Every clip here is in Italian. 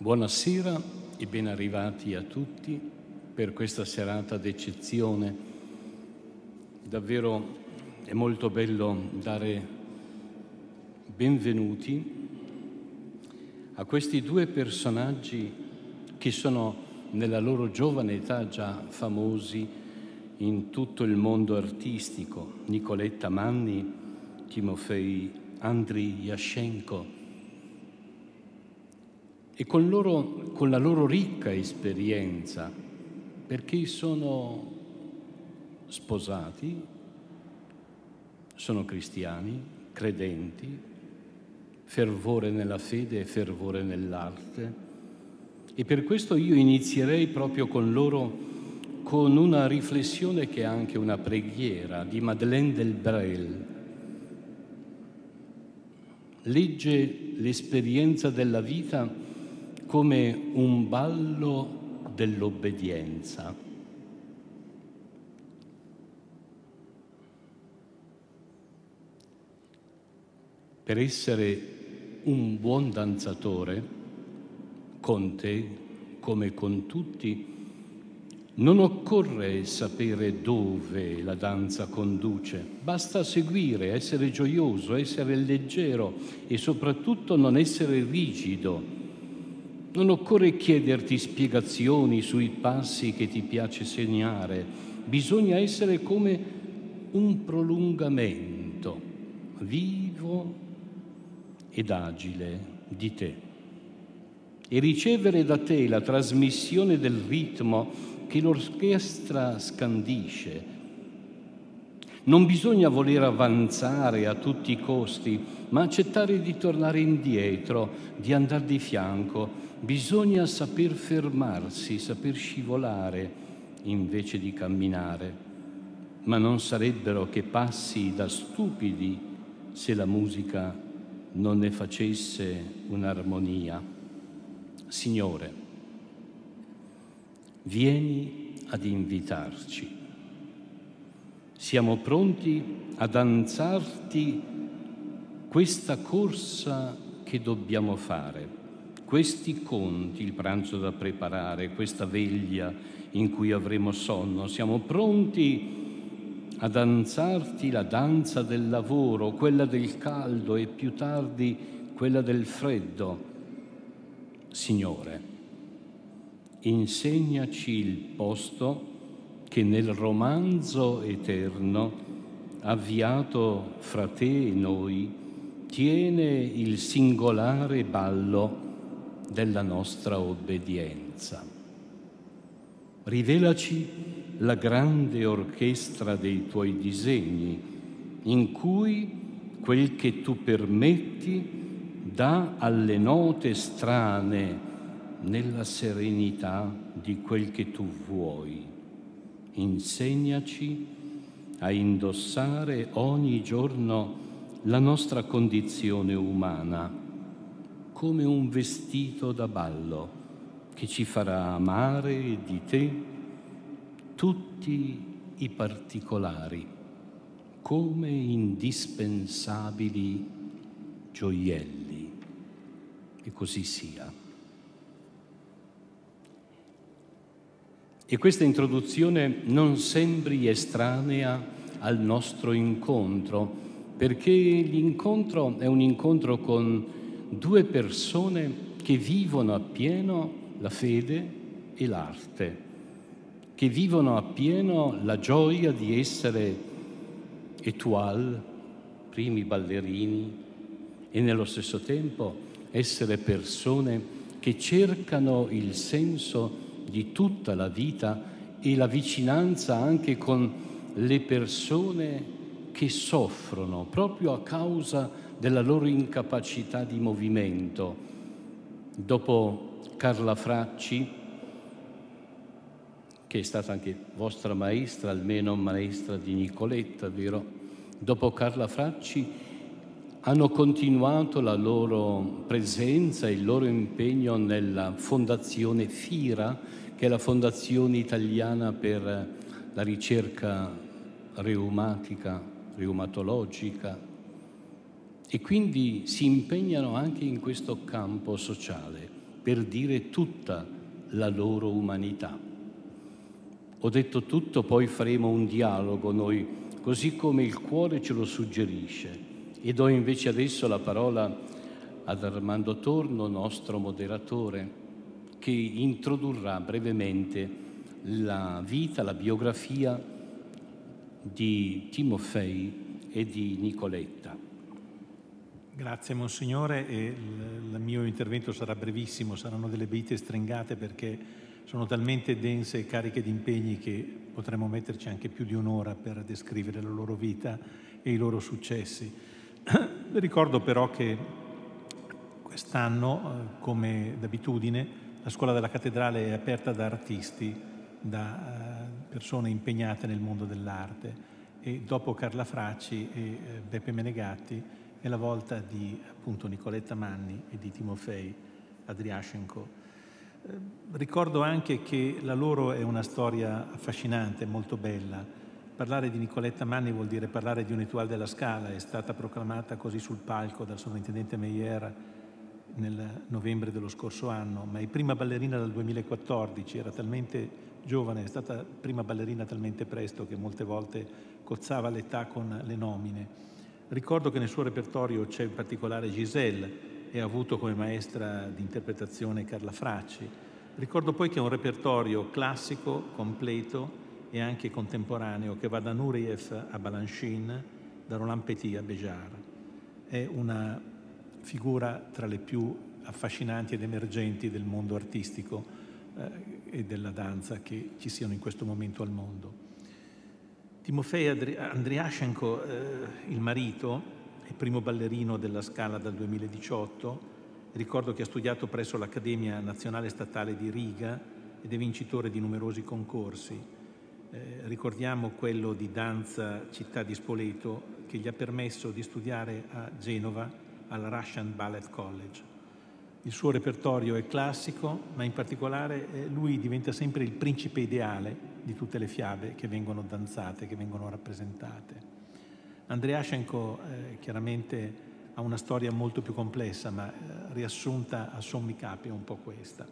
Buonasera e ben arrivati a tutti per questa serata d'eccezione. Davvero è molto bello dare benvenuti a questi due personaggi che sono nella loro giovane età già famosi in tutto il mondo artistico: Nicoletta Manni, Timofei Andriy-Yashchenko. E con la loro ricca esperienza, perché sono sposati, sono cristiani, credenti, fervore nella fede e fervore nell'arte. E per questo io inizierei proprio con loro con una riflessione che è anche una preghiera di Madeleine Delbrel. Legge l'esperienza della vita come un ballo dell'obbedienza. Per essere un buon danzatore, con te come con tutti, non occorre sapere dove la danza conduce, basta seguire, essere gioioso, essere leggero e soprattutto non essere rigido. Non occorre chiederti spiegazioni sui passi che ti piace segnare, bisogna essere come un prolungamento vivo ed agile di te e ricevere da te la trasmissione del ritmo che l'orchestra scandisce. Non bisogna voler avanzare a tutti i costi, ma accettare di tornare indietro, di andare di fianco. Bisogna saper fermarsi, saper scivolare invece di camminare, ma non sarebbero che passi da stupidi se la musica non ne facesse un'armonia. Signore, vieni ad invitarci. Siamo pronti a danzarti questa corsa che dobbiamo fare. Questi conti, il pranzo da preparare, questa veglia in cui avremo sonno, siamo pronti a danzarti la danza del lavoro, quella del caldo e più tardi quella del freddo. Signore, insegnaci il posto che nel romanzo eterno, avviato fra te e noi, tiene il singolare ballo della nostra obbedienza. Rivelaci la grande orchestra dei tuoi disegni, in cui quel che tu permetti dà alle note strane nella serenità di quel che tu vuoi. Insegnaci a indossare ogni giorno la nostra condizione umana come un vestito da ballo che ci farà amare di te tutti i particolari come indispensabili gioielli. E così sia. E questa introduzione non sembri estranea al nostro incontro, perché l'incontro è un incontro con due persone che vivono appieno la fede e l'arte, che vivono appieno la gioia di essere étoile, primi ballerini, e nello stesso tempo essere persone che cercano il senso di tutta la vita e la vicinanza anche con le persone che soffrono proprio a causa della loro incapacità di movimento. Dopo Carla Fracci, che è stata anche vostra maestra, almeno maestra di Nicoletta, vero? Dopo Carla Fracci hanno continuato la loro presenza e il loro impegno nella Fondazione FIRA, che è la Fondazione Italiana per la ricerca reumatologica, e quindi si impegnano anche in questo campo sociale. per dire tutta la loro umanità. Ho detto tutto, poi faremo un dialogo noi, così come il cuore ce lo suggerisce. E do invece adesso la parola ad Armando Torno, nostro moderatore, che introdurrà brevemente la vita, la biografia di Timofei e di Nicoletta. Grazie Monsignore, e il mio intervento sarà brevissimo, saranno delle vite stringate perché sono talmente dense e cariche di impegni che potremmo metterci anche più di un'ora per descrivere la loro vita e i loro successi. Ricordo però che quest'anno, come d'abitudine, la scuola della cattedrale è aperta da artisti, da persone impegnate nel mondo dell'arte, e dopo Carla Fracci e Beppe Menegatti è la volta di appunto Nicoletta Manni e di Timofei Andriaschenko. Ricordo anche che la loro è una storia affascinante, molto bella. Parlare di Nicoletta Manni vuol dire parlare di un'Étoile de la Scala, è stata proclamata così sul palco dal sovrintendente Meyer nel novembre dello scorso anno, ma è prima ballerina dal 2014, era talmente giovane, è stata prima ballerina talmente presto che molte volte cozzava l'età con le nomine. Ricordo che nel suo repertorio c'è in particolare Giselle, e ha avuto come maestra di interpretazione Carla Fracci. Ricordo poi che è un repertorio classico, completo e anche contemporaneo, che va da Nureyev a Balanchine, da Roland Petit a Béjart. È una figura tra le più affascinanti ed emergenti del mondo artistico e della danza che ci siano in questo momento al mondo. Timofei Andriaschenko, il marito, il primo ballerino della Scala dal 2018, ricordo che ha studiato presso l'Accademia Nazionale Statale di Riga ed è vincitore di numerosi concorsi. Ricordiamo quello di danza Città di Spoleto, che gli ha permesso di studiare a Genova al Russian Ballet College. Il suo repertorio è classico, ma in particolare lui diventa sempre il principe ideale di tutte le fiabe che vengono danzate, che vengono rappresentate. Andriaschenko chiaramente ha una storia molto più complessa, ma riassunta a sommi capi è un po' questa.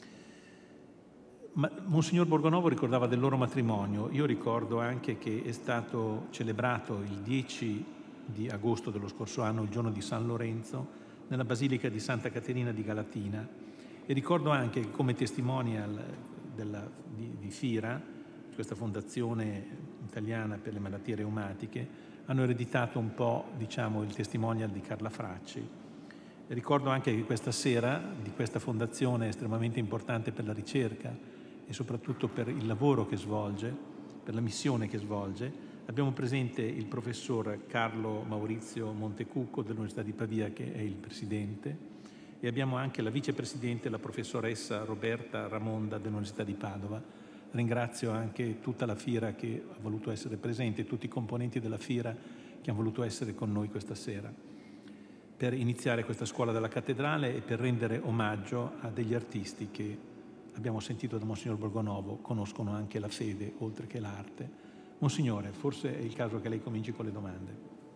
Ma Monsignor Borgonovo ricordava del loro matrimonio. Io ricordo anche che è stato celebrato il 10 di agosto dello scorso anno, il giorno di San Lorenzo, nella Basilica di Santa Caterina di Galatina, e ricordo anche che come testimonial di FIRA, questa fondazione italiana per le malattie reumatiche, hanno ereditato un po', diciamo, il testimonial di Carla Fracci. E ricordo anche che questa sera di questa fondazione estremamente importante per la ricerca e soprattutto per il lavoro che svolge, per la missione che svolge, abbiamo presente il professor Carlo Maurizio Montecucco dell'Università di Pavia, che è il presidente, e abbiamo anche la vicepresidente, la professoressa Roberta Ramonda dell'Università di Padova. Ringrazio anche tutta la FIRA che ha voluto essere presente, tutti i componenti della FIRA che hanno voluto essere con noi questa sera, per iniziare questa scuola della cattedrale e per rendere omaggio a degli artisti che, abbiamo sentito da Monsignor Borgonovo, conoscono anche la fede oltre che l'arte. Monsignore, forse è il caso che lei cominci con le domande.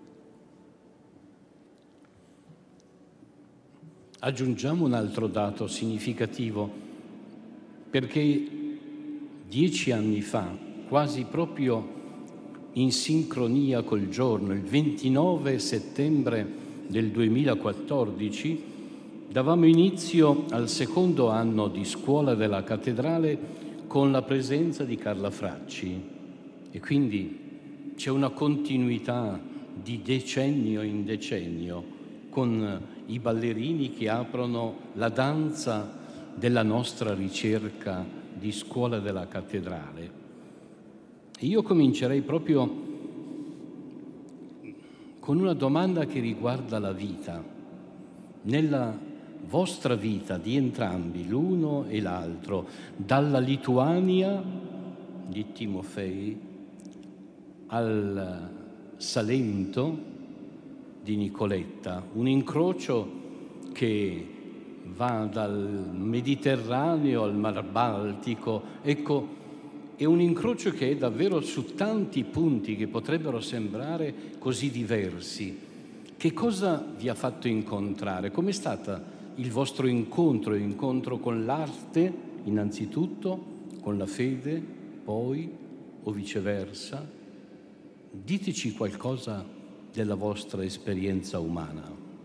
Aggiungiamo un altro dato significativo, perché 10 anni fa, quasi proprio in sincronia col giorno, il 29 settembre del 2014, davamo inizio al secondo anno di scuola della cattedrale con la presenza di Carla Fracci, e quindi c'è una continuità di decennio in decennio con i ballerini che aprono la danza della nostra ricerca di scuola della cattedrale. Io comincerei proprio con una domanda che riguarda la vita. Nella vostra vita di entrambi, l'uno e l'altro, dalla Lituania di Timofei al Salento di Nicoletta, un incrocio che va dal Mediterraneo al Mar Baltico. Ecco, è un incrocio che è davvero su tanti punti che potrebbero sembrare così diversi. Che cosa vi ha fatto incontrare? Com'è stata il vostro incontro con l'arte, innanzitutto, con la fede, poi, o viceversa. Diteci qualcosa della vostra esperienza umana.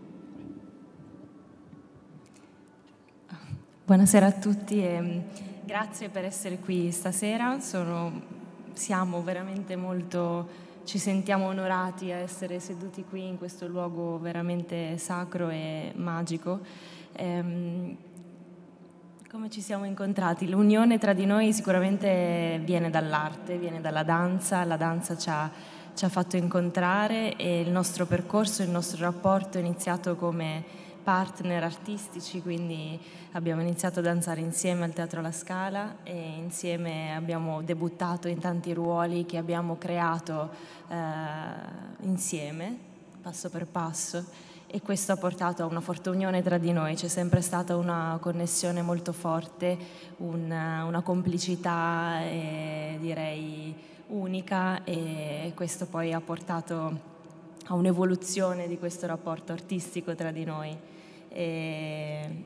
Buonasera a tutti e grazie per essere qui stasera. Siamo veramente ci sentiamo onorati a essere seduti qui in questo luogo veramente sacro e magico. Come ci siamo incontrati? L'unione tra di noi sicuramente viene dall'arte, viene dalla danza. La danza ci ha fatto incontrare e il nostro percorso, il nostro rapporto è iniziato come partner artistici, quindi abbiamo iniziato a danzare insieme al Teatro La Scala e insieme abbiamo debuttato in tanti ruoli che abbiamo creato insieme, passo per passo, e questo ha portato a una forte unione tra di noi. C'è sempre stata una connessione molto forte, una complicità direi unica, e questo poi ha portato a un'evoluzione di questo rapporto artistico tra di noi. E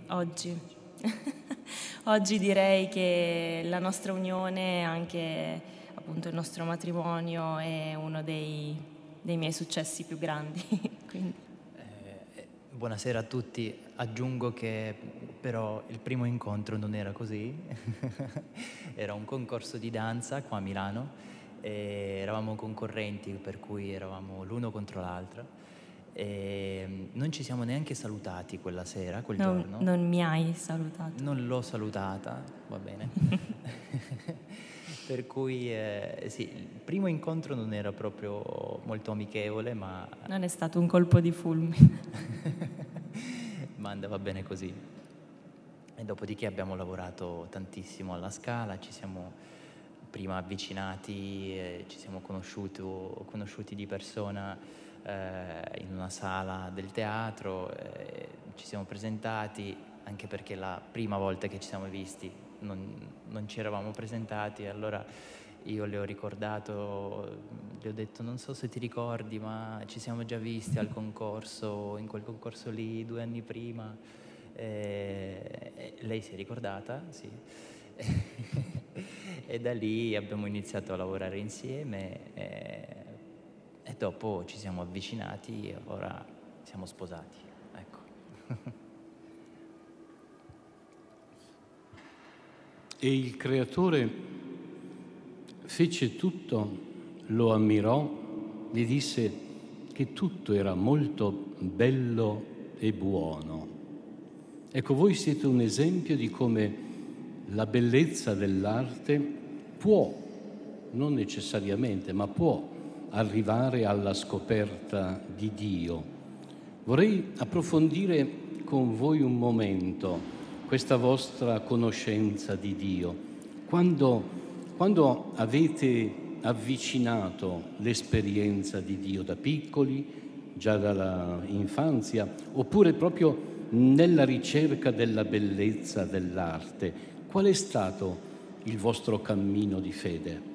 oggi direi che la nostra unione, anche appunto il nostro matrimonio, è uno dei miei successi più grandi. Quindi. Buonasera a tutti. Aggiungo che però il primo incontro non era così. Era un concorso di danza qua a Milano e eravamo concorrenti, per cui eravamo l'uno contro l'altro. E non ci siamo neanche salutati quella sera, quel giorno. Non mi hai salutato. Non l'ho salutata, va bene. Per cui sì, il primo incontro non era proprio molto amichevole, ma... Non è stato un colpo di fulmine. Ma andava bene così. E dopodiché abbiamo lavorato tantissimo alla Scala, ci siamo prima avvicinati, ci siamo conosciuti di persona in una sala del teatro, ci siamo presentati, anche perché la prima volta che ci siamo visti non ci eravamo presentati, allora io le ho ricordato, le ho detto non so se ti ricordi, ma ci siamo già visti al concorso, in quel concorso lì 2 anni prima. Lei si è ricordata, sì. E da lì abbiamo iniziato a lavorare insieme e dopo ci siamo avvicinati e ora siamo sposati, ecco. E il Creatore fece tutto, lo ammirò, gli disse che tutto era molto bello e buono. Ecco, voi siete un esempio di come la bellezza dell'arte può, non necessariamente, ma può arrivare alla scoperta di Dio. Vorrei approfondire con voi un momento questa vostra conoscenza di Dio. Quando avete avvicinato l'esperienza di Dio da piccoli, già dalla infanzia, oppure proprio nella ricerca della bellezza dell'arte, qual è stato il vostro cammino di fede?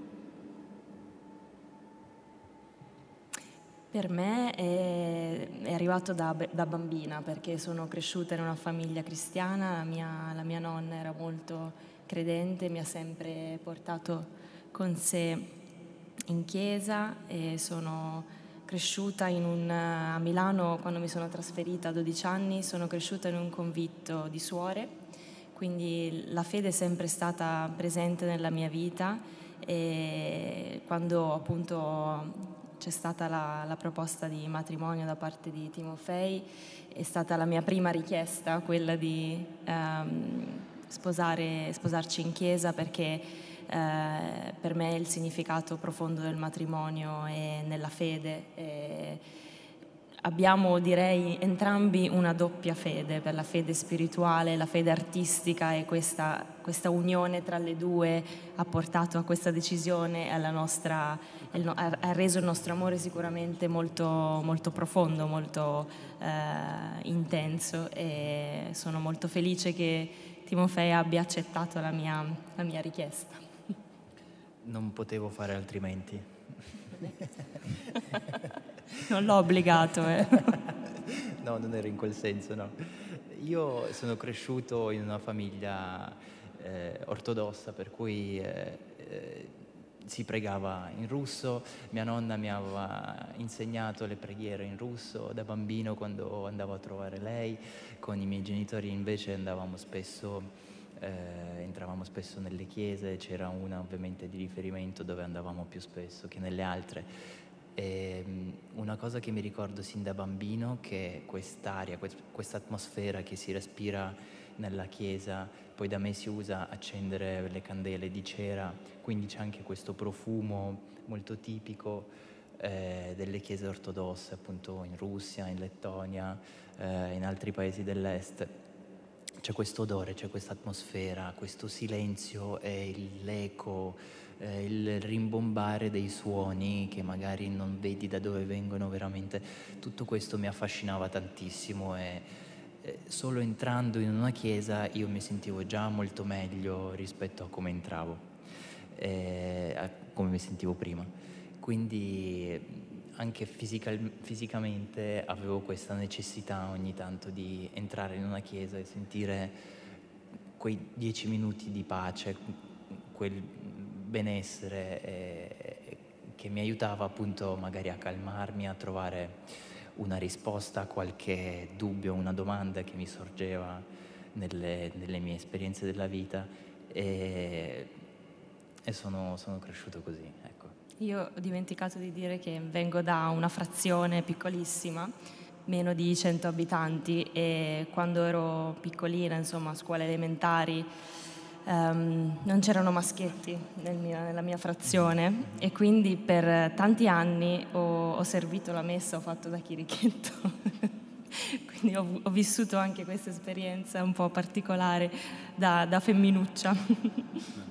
Per me è arrivato da bambina, perché sono cresciuta in una famiglia cristiana, la mia nonna era molto credente, mi ha sempre portato con sé in chiesa e sono cresciuta a Milano. Quando mi sono trasferita a 12 anni sono cresciuta in un convitto di suore, quindi la fede è sempre stata presente nella mia vita, e quando appunto c'è stata la proposta di matrimonio da parte di Timofei, è stata la mia prima richiesta quella di sposarci in chiesa, perché per me il significato profondo del matrimonio è nella fede. Abbiamo, direi, entrambi una doppia fede, per la fede spirituale, la fede artistica, e questa unione tra le due ha portato a questa decisione, ha reso il nostro amore sicuramente molto, molto profondo, molto intenso, e sono molto felice che Timofei abbia accettato la mia richiesta. Non potevo fare altrimenti. Non l'ho obbligato. No, non era in quel senso, no. Io sono cresciuto in una famiglia ortodossa, per cui si pregava in russo. Mia nonna mi aveva insegnato le preghiere in russo da bambino quando andavo a trovare lei. Con i miei genitori invece entravamo spesso nelle chiese, c'era una ovviamente di riferimento dove andavamo più spesso che nelle altre. E una cosa che mi ricordo sin da bambino, che è quest'aria, questa atmosfera che si respira nella chiesa. Poi da me si usa accendere le candele di cera, quindi c'è anche questo profumo molto tipico delle chiese ortodosse, appunto in Russia, in Lettonia, in altri paesi dell'est. C'è questo odore, c'è questa atmosfera, questo silenzio e l'eco, il rimbombare dei suoni che magari non vedi da dove vengono veramente. Tutto questo mi affascinava tantissimo e solo entrando in una chiesa io mi sentivo già molto meglio rispetto a come entravo, a come mi sentivo prima. Quindi anche fisicamente avevo questa necessità ogni tanto di entrare in una chiesa e sentire quei 10 minuti di pace, quel benessere che mi aiutava appunto magari a calmarmi, a trovare una risposta a qualche dubbio, una domanda che mi sorgeva nelle mie esperienze della vita, e sono cresciuto così, ecco. Io ho dimenticato di dire che vengo da una frazione piccolissima, meno di 100 abitanti, e quando ero piccolina, insomma, a scuole elementari, non c'erano maschietti nella mia frazione, e quindi per tanti anni ho servito la messa, ho fatto da chirichetto. Quindi ho vissuto anche questa esperienza un po' particolare da femminuccia.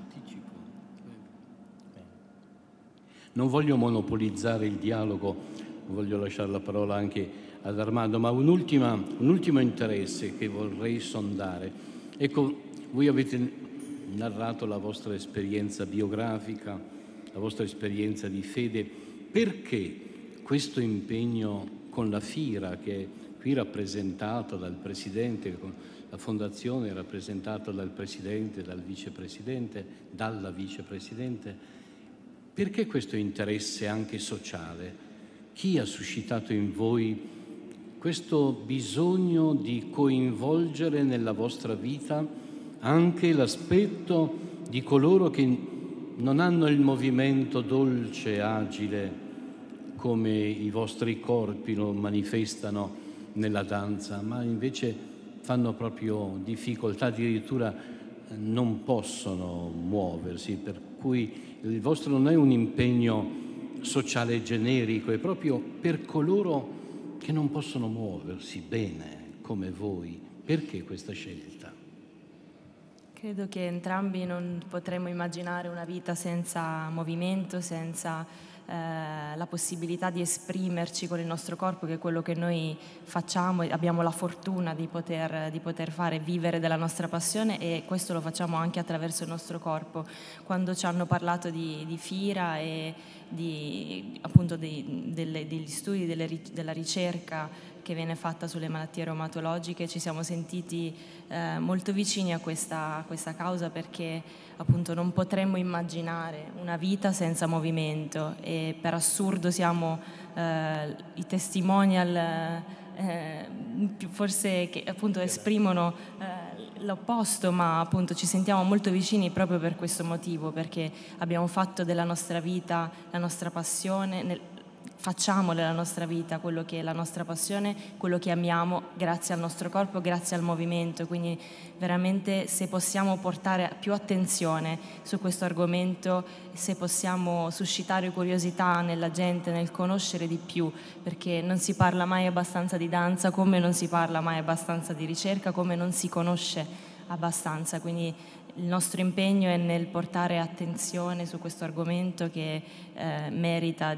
Non voglio monopolizzare il dialogo, voglio lasciare la parola anche ad Armando, ma un ultimo interesse che vorrei sondare. Ecco, voi avete narrato la vostra esperienza biografica, la vostra esperienza di fede. Perché questo impegno con la FIRA, che è qui rappresentata dal Presidente, con la Fondazione rappresentata dal Presidente, dalla Vicepresidente, perché questo interesse anche sociale? Chi ha suscitato in voi questo bisogno di coinvolgere nella vostra vita anche l'aspetto di coloro che non hanno il movimento dolce, agile, come i vostri corpi lo manifestano nella danza, ma invece fanno proprio difficoltà, addirittura non possono muoversi, per cui il vostro non è un impegno sociale generico, è proprio per coloro che non possono muoversi bene come voi. Perché questa scelta? Credo che entrambi non potremmo immaginare una vita senza movimento, senza la possibilità di esprimerci con il nostro corpo, che è quello che noi facciamo, e abbiamo la fortuna di poter fare, vivere della nostra passione, e questo lo facciamo anche attraverso il nostro corpo. Quando ci hanno parlato di FIRA e appunto degli studi, della ricerca che viene fatta sulle malattie reumatologiche, ci siamo sentiti molto vicini a questa causa, perché appunto non potremmo immaginare una vita senza movimento, e per assurdo siamo i testimonial forse che appunto esprimono l'opposto, ma appunto ci sentiamo molto vicini proprio per questo motivo, perché abbiamo fatto della nostra vita la nostra passione, facciamo della nostra vita quello che è la nostra passione, quello che amiamo, grazie al nostro corpo, grazie al movimento. Quindi veramente, se possiamo portare più attenzione su questo argomento, se possiamo suscitare curiosità nella gente, nel conoscere di più, perché non si parla mai abbastanza di danza, come non si parla mai abbastanza di ricerca, come non si conosce abbastanza. Quindi il nostro impegno è nel portare attenzione su questo argomento, che merita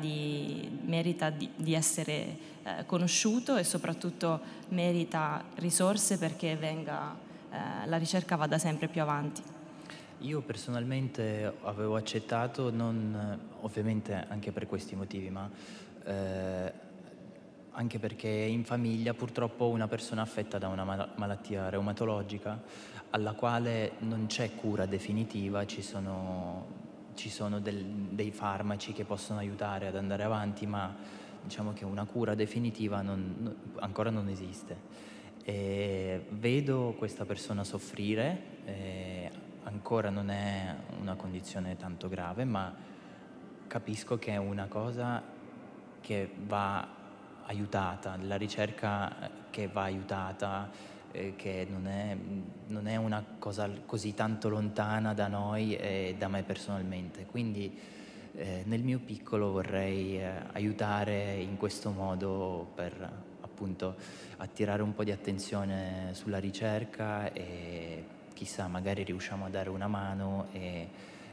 di essere conosciuto, e soprattutto merita risorse perché la ricerca vada sempre più avanti. Io personalmente avevo accettato, non ovviamente anche per questi motivi, ma anche perché in famiglia purtroppo una persona affetta da una malattia reumatologica alla quale non c'è cura definitiva, ci sono dei farmaci che possono aiutare ad andare avanti, ma diciamo che una cura definitiva ancora non esiste. E vedo questa persona soffrire, ancora non è una condizione tanto grave, ma capisco che è una cosa che va aiutata, la ricerca che va aiutata, che non è una cosa così tanto lontana da noi e da me personalmente. Quindi nel mio piccolo vorrei aiutare in questo modo per appunto attirare un po' di attenzione sulla ricerca e chissà, magari riusciamo a dare una mano e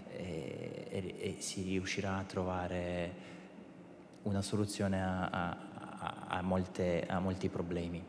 si riuscirà a trovare una soluzione a molti problemi.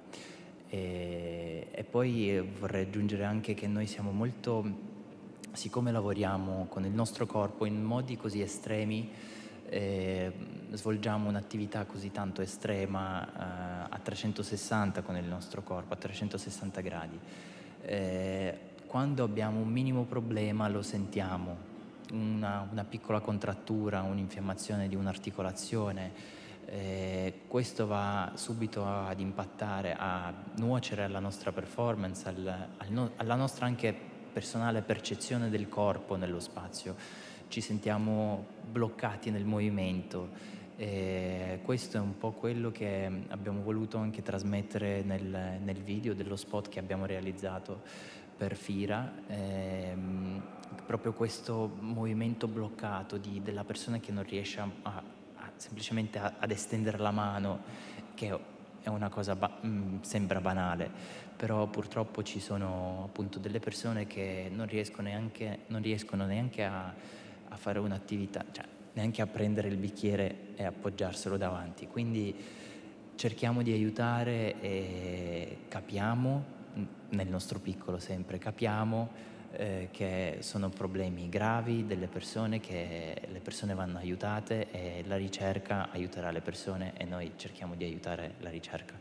E poi vorrei aggiungere anche che noi siamo molto, siccome lavoriamo con il nostro corpo in modi così estremi, svolgiamo un'attività così tanto estrema a 360 con il nostro corpo, a 360 gradi. Quando abbiamo un minimo problema lo sentiamo, una piccola contrattura, un'infiammazione di un'articolazione, questo va subito ad impattare, a nuocere alla nostra performance, alla nostra anche personale percezione del corpo nello spazio. Ci sentiamo bloccati nel movimento. Questo è un po' quello che abbiamo voluto anche trasmettere nel video dello spot che abbiamo realizzato per Fira. Proprio questo movimento bloccato della persona che non riesce semplicemente ad estendere la mano, che è una cosa sembra banale, però purtroppo ci sono appunto delle persone che non riescono neanche a fare un'attività, cioè neanche a prendere il bicchiere e appoggiarselo davanti. Quindi cerchiamo di aiutare e capiamo, nel nostro piccolo sempre, capiamo che sono problemi gravi delle persone, che le persone vanno aiutate e la ricerca aiuterà le persone e noi cerchiamo di aiutare la ricerca.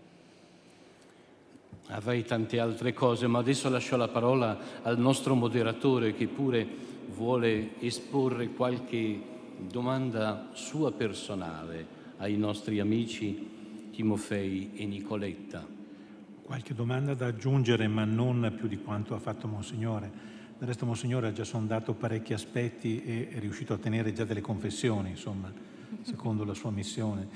Avrei tante altre cose, ma adesso lascio la parola al nostro moderatore che pure vuole esporre qualche domanda sua personale ai nostri amici Timofei e Nicoletta. Qualche domanda da aggiungere, ma non più di quanto ha fatto Monsignore. Del resto Monsignore ha già sondato parecchi aspetti e è riuscito a tenere già delle confessioni, insomma, secondo la sua missione.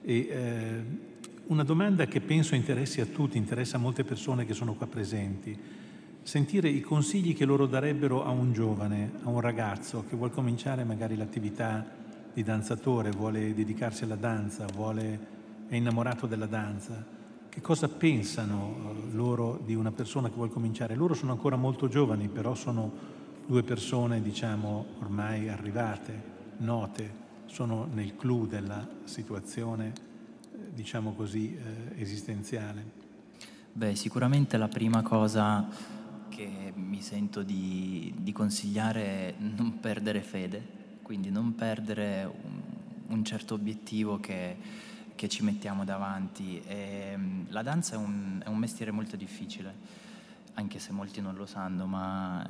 Una domanda che penso interessi a tutti, interessa a molte persone che sono qua presenti. Sentire i consigli che loro darebbero a un giovane, a un ragazzo che vuole cominciare magari l'attività di danzatore, vuole dedicarsi alla danza, è innamorato della danza. Che cosa pensano loro di una persona che vuole cominciare? Loro sono ancora molto giovani, però sono due persone, diciamo, ormai arrivate, note, sono nel clou della situazione, diciamo così, esistenziale. Beh, sicuramente la prima cosa che mi sento di consigliare è non perdere fede, quindi non perdere un certo obiettivo che ci mettiamo davanti. La danza è un mestiere molto difficile, anche se molti non lo sanno, ma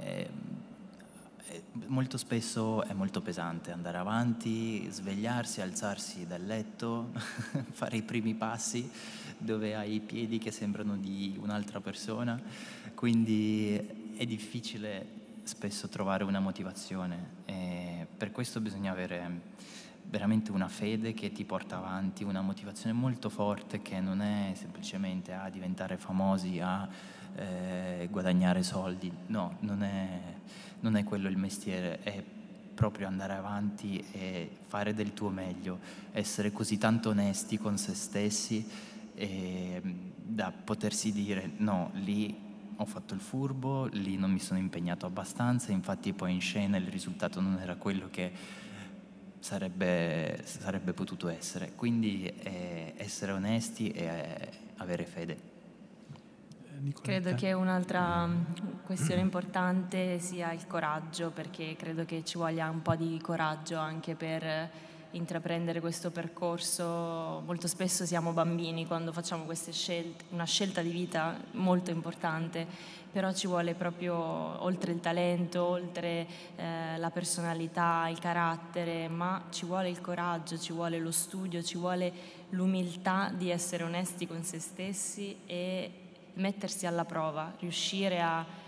molto spesso è molto pesante andare avanti, svegliarsi, alzarsi dal letto, fare i primi passi dove hai i piedi che sembrano di un'altra persona, quindi è difficile spesso trovare una motivazione e per questo bisogna avere veramente una fede che ti porta avanti, una motivazione molto forte che non è semplicemente a diventare famosi, a guadagnare soldi. No, non è quello il mestiere, è proprio andare avanti e fare del tuo meglio, essere così tanto onesti con se stessi da potersi dire no, lì ho fatto il furbo, lì non mi sono impegnato abbastanza, infatti poi in scena il risultato non era quello che sarebbe potuto essere. Quindi essere onesti e avere fede. Credo che un'altra questione importante sia il coraggio, perché credo che ci voglia un po' di coraggio anche per intraprendere questo percorso. Molto spesso siamo bambini quando facciamo queste scelte, una scelta di vita molto importante, però ci vuole proprio, oltre il talento, oltre la personalità, il carattere, ma ci vuole il coraggio, ci vuole lo studio, ci vuole l'umiltà di essere onesti con se stessi e mettersi alla prova, riuscire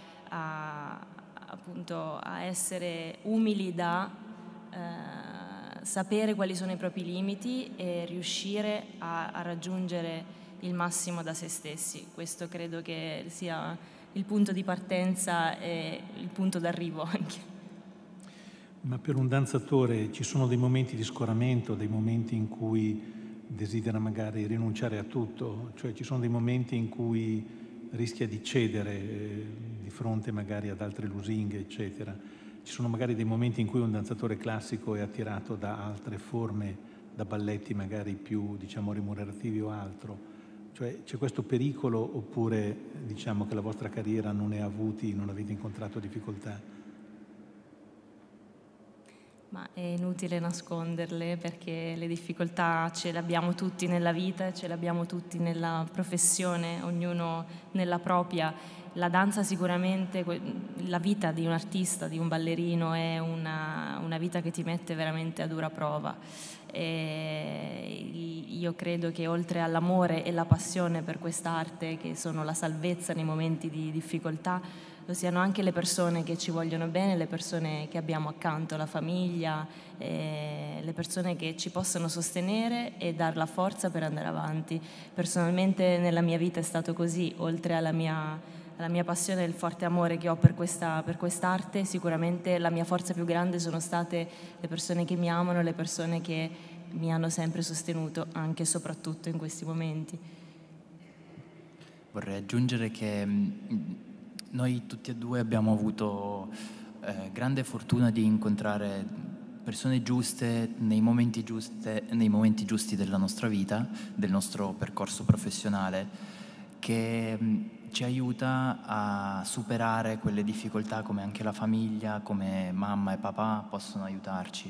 appunto a essere umili da sapere quali sono i propri limiti e riuscire a raggiungere il massimo da se stessi. Questo credo che sia il punto di partenza e il punto d'arrivo anche. Ma per un danzatore ci sono dei momenti di scoramento, dei momenti in cui desidera magari rinunciare a tutto, cioè ci sono dei momenti in cui rischia di cedere di fronte magari ad altre lusinghe, eccetera. Ci sono magari dei momenti in cui un danzatore classico è attirato da altre forme, da balletti magari più, diciamo, remunerativi o altro. Cioè c'è questo pericolo oppure diciamo che la vostra carriera non ne ha avuti, non avete incontrato difficoltà? Ma è inutile nasconderle perché le difficoltà ce le abbiamo tutti nella vita, ce le abbiamo tutti nella professione, ognuno nella propria. La danza sicuramente, la vita di un artista, di un ballerino è una vita che ti mette veramente a dura prova. E io credo che oltre all'amore e la passione per quest'arte, che sono la salvezza nei momenti di difficoltà, lo siano anche le persone che ci vogliono bene, le persone che abbiamo accanto, la famiglia, le persone che ci possono sostenere e dar la forza per andare avanti. Personalmente nella mia vita è stato così, oltre alla mia passione e il forte amore che ho per quest'arte, sicuramente la mia forza più grande sono state le persone che mi amano, le persone che mi hanno sempre sostenuto, anche e soprattutto in questi momenti. Vorrei aggiungere che noi tutti e due abbiamo avuto grande fortuna di incontrare persone giuste nei momenti giusti della nostra vita, del nostro percorso professionale, che ci aiuta a superare quelle difficoltà, come anche la famiglia, come mamma e papà possono aiutarci.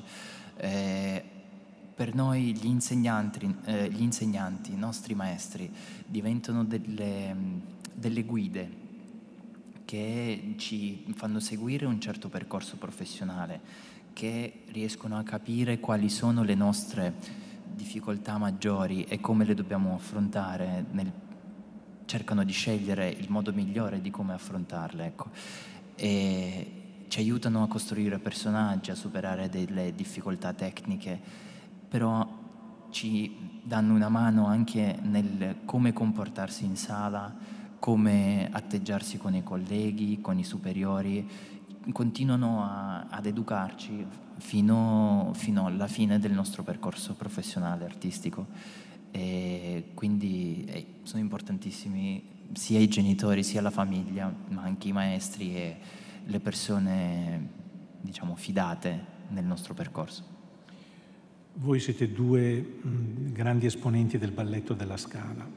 Per noi gli insegnanti, i nostri maestri, diventano delle guide che ci fanno seguire un certo percorso professionale, che riescono a capire quali sono le nostre difficoltà maggiori e come le dobbiamo affrontare, cercano di scegliere il modo migliore di come affrontarle, ecco. E ci aiutano a costruire personaggi, a superare delle difficoltà tecniche, però ci danno una mano anche nel come comportarsi in sala, come atteggiarsi con i colleghi, con i superiori, continuano ad educarci fino alla fine del nostro percorso professionale, artistico. E quindi sono importantissimi sia i genitori sia la famiglia, ma anche i maestri e le persone, diciamo, fidate nel nostro percorso. Voi siete due grandi esponenti del balletto della Scala.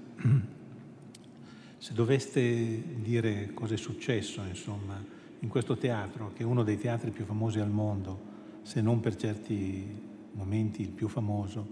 Se doveste dire cosa è successo, insomma, in questo teatro, che è uno dei teatri più famosi al mondo, se non per certi momenti il più famoso,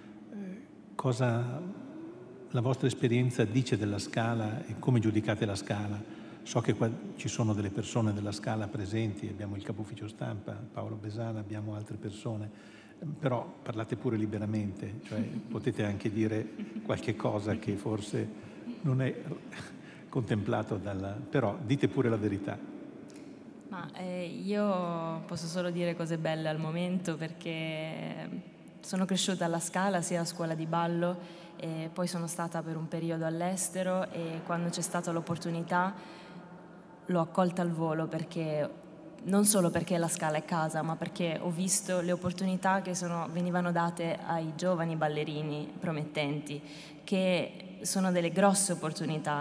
cosa la vostra esperienza dice della Scala e come giudicate la Scala? So che qua ci sono delle persone della Scala presenti, abbiamo il capo ufficio stampa, Paolo Besana, abbiamo altre persone, però parlate pure liberamente, cioè potete anche dire qualche cosa che forse non è contemplato però dite pure la verità. Ma io posso solo dire cose belle al momento, perché sono cresciuta alla Scala, sia a scuola di ballo, e poi sono stata per un periodo all'estero, e quando c'è stata l'opportunità l'ho accolta al volo, perché non solo perché la Scala è casa, ma perché ho visto le opportunità che venivano date ai giovani ballerini promettenti, che sono delle grosse opportunità.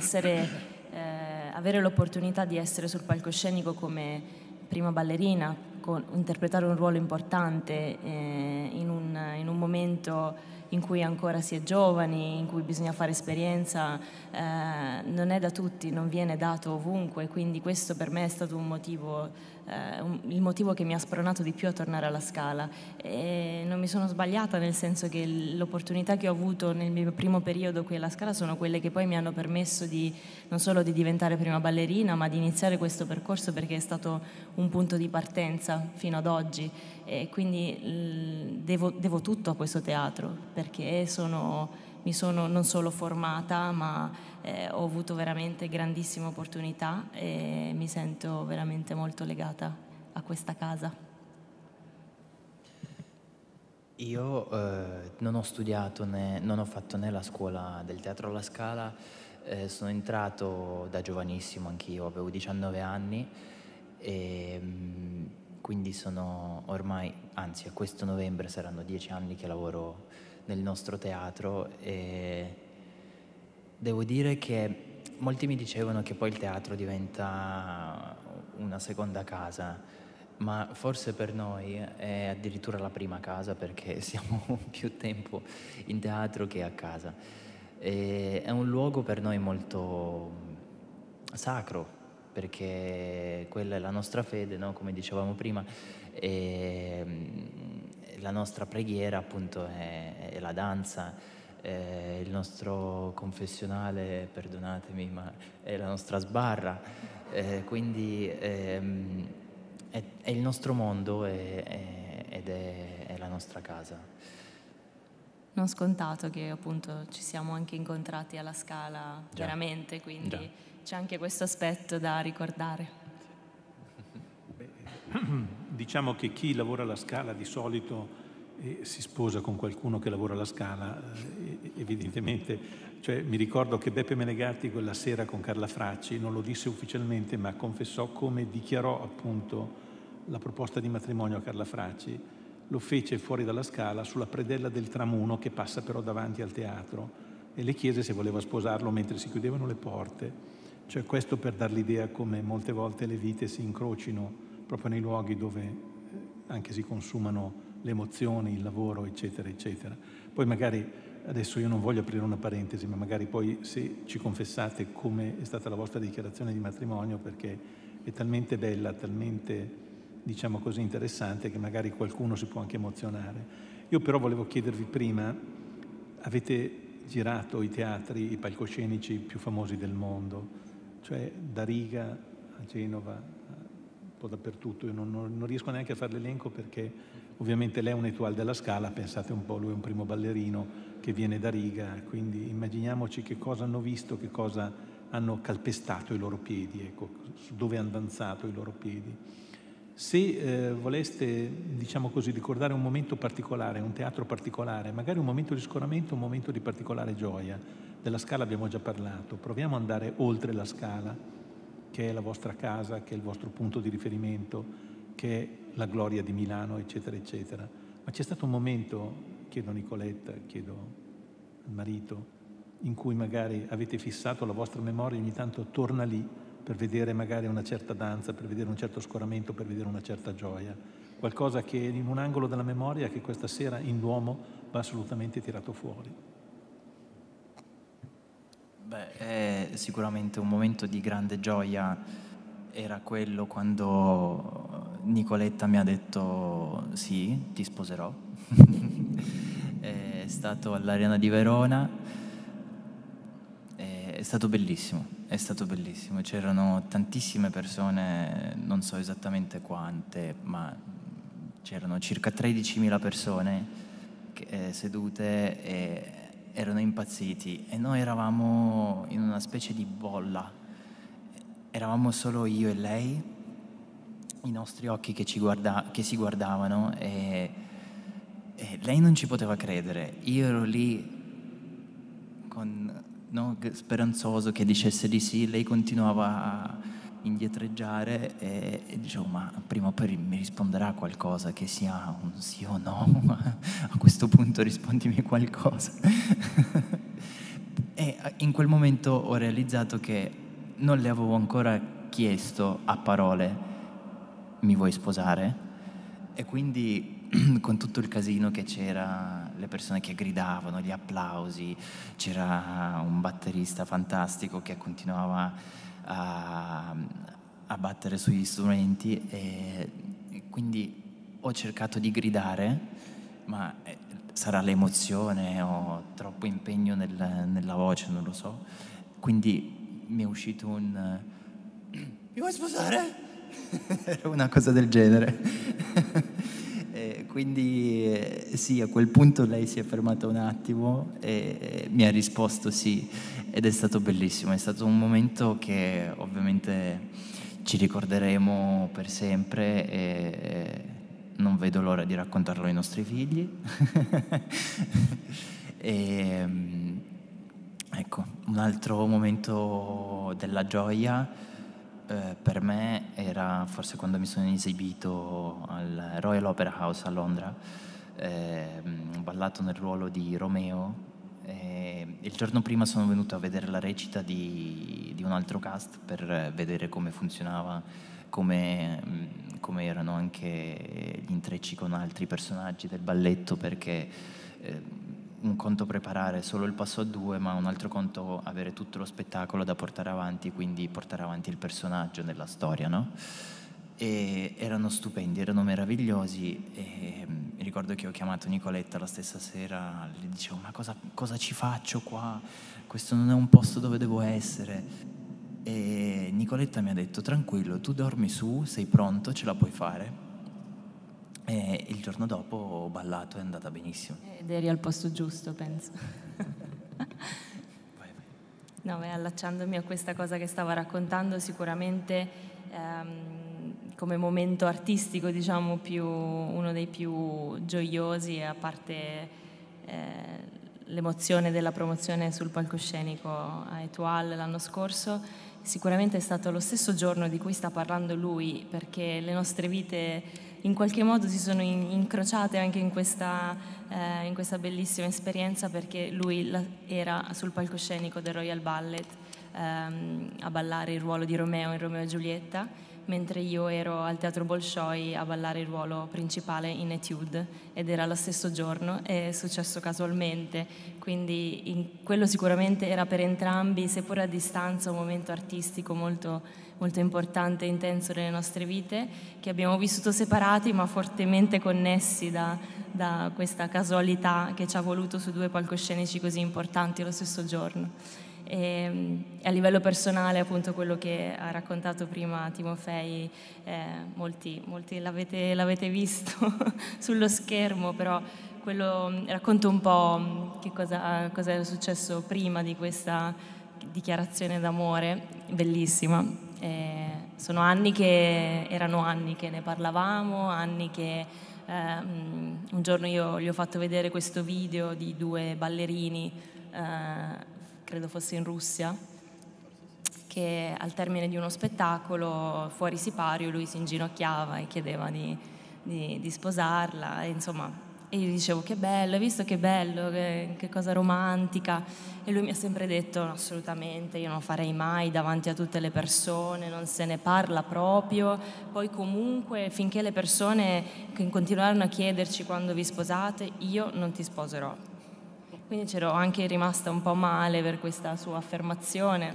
Avere l'opportunità di essere sul palcoscenico come prima ballerina, interpretare un ruolo importante in un momento in cui ancora si è giovani, in cui bisogna fare esperienza, non è da tutti, non viene dato ovunque, quindi questo per me è stato un motivo, il motivo che mi ha spronato di più a tornare alla Scala. E non mi sono sbagliata, nel senso che l'opportunità che ho avuto nel mio primo periodo qui alla Scala sono quelle che poi mi hanno permesso di non solo di diventare prima ballerina, ma di iniziare questo percorso, perché è stato un punto di partenza fino ad oggi, e quindi devo tutto a questo teatro, perché mi sono non solo formata, ma ho avuto veramente grandissime opportunità e mi sento veramente molto legata a questa casa. Io non ho studiato non ho fatto né la scuola del teatro alla Scala, sono entrato da giovanissimo anch'io, avevo 19 anni e quindi sono ormai, anzi a questo novembre saranno 10 anni che lavoro nel nostro teatro e devo dire che molti mi dicevano che poi il teatro diventa una seconda casa, ma forse per noi è addirittura la prima casa, perché siamo più tempo in teatro che a casa. E è un luogo per noi molto sacro, perché quella è la nostra fede, no? Come dicevamo prima, e la nostra preghiera appunto è la danza, il nostro confessionale, perdonatemi, ma è la nostra sbarra, quindi è il nostro mondo ed è la nostra casa. Non scontato che appunto ci siamo anche incontrati alla Scala, Già. Veramente, quindi Già. c'è anche questo aspetto da ricordare. Diciamo che chi lavora alla Scala di solito si sposa con qualcuno che lavora alla Scala, evidentemente. Cioè, mi ricordo che Beppe Menegatti quella sera con Carla Fracci non lo disse ufficialmente, ma confessò come dichiarò appunto la proposta di matrimonio a Carla Fracci. Lo fece fuori dalla Scala sulla predella del Tramuno, che passa però davanti al teatro, e le chiese se voleva sposarlo mentre si chiudevano le porte. Cioè, questo per dar l'idea come molte volte le vite si incrocino proprio nei luoghi dove anche si consumano le emozioni, il lavoro, eccetera, eccetera. Poi magari, adesso io non voglio aprire una parentesi, ma magari poi se ci confessate come è stata la vostra dichiarazione di matrimonio, perché è talmente bella, talmente, diciamo così, interessante, che magari qualcuno si può anche emozionare. Io però volevo chiedervi prima, avete girato i teatri, i palcoscenici più famosi del mondo, cioè da Riga a Genova, un po' dappertutto. Io non riesco neanche a fare l'elenco, perché ovviamente lei è un étoile della Scala, pensate un po', lui è un primo ballerino che viene da Riga, quindi immaginiamoci che cosa hanno visto, che cosa hanno calpestato i loro piedi, ecco, su dove hanno danzato i loro piedi. Se voleste, diciamo così, ricordare un momento particolare, un teatro particolare, magari un momento di scoramento, un momento di particolare gioia. Della Scala abbiamo già parlato, proviamo ad andare oltre la Scala, che è la vostra casa, che è il vostro punto di riferimento, che è la gloria di Milano, eccetera, eccetera. Ma c'è stato un momento, chiedo a Nicoletta, chiedo al marito, in cui magari avete fissato la vostra memoria e ogni tanto torna lì per vedere magari una certa danza, per vedere un certo scoramento, per vedere una certa gioia. Qualcosa che in un angolo della memoria che questa sera in Duomo va assolutamente tirato fuori. È sicuramente un momento di grande gioia era quello quando Nicoletta mi ha detto sì, ti sposerò. È stato all'Arena di Verona, è stato bellissimo. È stato bellissimo, c'erano tantissime persone, non so esattamente quante, ma c'erano circa 13.000 persone sedute e erano impazziti, e noi eravamo in una specie di bolla, eravamo solo io e lei, i nostri occhi che si guardavano, e lei non ci poteva credere. Io ero lì speranzoso che dicesse di sì, lei continuava a indietreggiare e dicevo, ma prima o poi mi risponderà qualcosa, che sia un sì o no, a questo punto rispondimi qualcosa. E in quel momento ho realizzato che non le avevo ancora chiesto a parole, mi vuoi sposare? E quindi con tutto il casino che c'era le persone che gridavano, gli applausi, c'era un batterista fantastico che continuava a battere sugli strumenti e quindi ho cercato di gridare, ma sarà l'emozione o troppo impegno nella voce, non lo so, quindi mi è uscito un mi vuoi sposare? Era una cosa del genere. Quindi sì, a quel punto lei si è fermata un attimo e mi ha risposto sì, ed è stato bellissimo, è stato un momento che ovviamente ci ricorderemo per sempre e non vedo l'ora di raccontarlo ai nostri figli. Ecco, un altro momento della gioia per me era forse quando mi sono esibito al Royal Opera House a Londra, ho ballato nel ruolo di Romeo. Il giorno prima sono venuto a vedere la recita di un altro cast per vedere come funzionava, come erano anche gli intrecci con altri personaggi del balletto, perché un conto preparare solo il passo a due, ma un altro conto avere tutto lo spettacolo da portare avanti, quindi portare avanti il personaggio nella storia, no? E erano stupendi, erano meravigliosi e ricordo che ho chiamato Nicoletta la stessa sera, le dicevo ma cosa ci faccio qua? Questo non è un posto dove devo essere. E Nicoletta mi ha detto tranquillo, tu dormi su, sei pronto, ce la puoi fare. E il giorno dopo ho ballato, è andata benissimo. Ed eri al posto giusto, penso. Vai. No, allacciandomi a questa cosa che stava raccontando, sicuramente come momento artistico, diciamo, uno dei più gioiosi, a parte l'emozione della promozione sul palcoscenico a Étoile l'anno scorso, sicuramente è stato lo stesso giorno di cui sta parlando lui, perché le nostre vite in qualche modo si sono incrociate anche in questa bellissima esperienza, perché lui era sul palcoscenico del Royal Ballet a ballare il ruolo di Romeo in Romeo e Giulietta, mentre io ero al Teatro Bolshoi a ballare il ruolo principale in Étude, ed era lo stesso giorno, è successo casualmente, quindi quello sicuramente era per entrambi, seppur a distanza, un momento artistico molto, molto importante e intenso nelle nostre vite, che abbiamo vissuto separati ma fortemente connessi da questa casualità che ci ha voluto su due palcoscenici così importanti lo stesso giorno. E a livello personale, appunto, quello che ha raccontato prima Timofei, molti l'avete visto sullo schermo, però racconto un po' che cosa era successo prima di questa dichiarazione d'amore bellissima. Erano anni che ne parlavamo, anni che un giorno io gli ho fatto vedere questo video di due ballerini, credo fosse in Russia, che al termine di uno spettacolo fuori sipario lui si inginocchiava e chiedeva di sposarla, e insomma, e io gli dicevo che bello, hai visto che bello, che cosa romantica, e lui mi ha sempre detto no, assolutamente, io non farei mai davanti a tutte le persone, non se ne parla proprio, poi comunque finché le persone continuarono a chiederci quando vi sposate, io non ti sposerò. Quindi c'ero anche rimasta un po' male per questa sua affermazione.